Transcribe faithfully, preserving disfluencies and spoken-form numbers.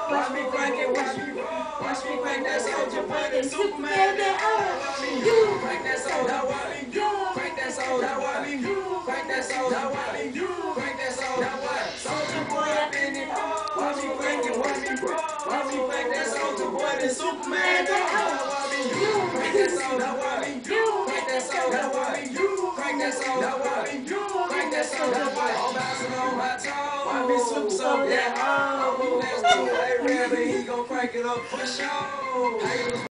Watch me crank it, watch me, watch me crank that soldier boy, that Superman, that oh, you crank that soldier, watch me, you crank that soldier, watch me, you crank that soldier, watch me, you crank that soldier, watch soldier boy up in it, watch me crank it, watch me, watch me crank that soldier boy, that Superman, that oh, watch me, you crank that soldier, watch me, you crank that soldier, watch me, you crank that soldier, watch me, you crank that soldier, watch all bouncing on my toes, watch me super so yeah, oh, let's do it, hey, he gon' crank it up for sure.